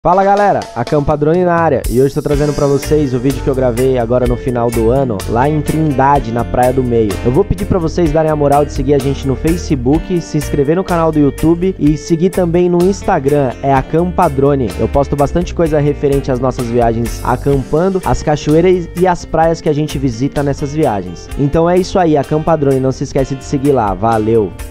Fala galera, Acampadrone na área, e hoje estou trazendo para vocês o vídeo que eu gravei agora no final do ano, lá em Trindade, na Praia do Meio. Eu vou pedir para vocês darem a moral de seguir a gente no Facebook, se inscrever no canal do YouTube e seguir também no Instagram, é Acampadrone. Eu posto bastante coisa referente às nossas viagens acampando, as cachoeiras e as praias que a gente visita nessas viagens. Então é isso aí, Acampadrone, não se esquece de seguir lá, valeu!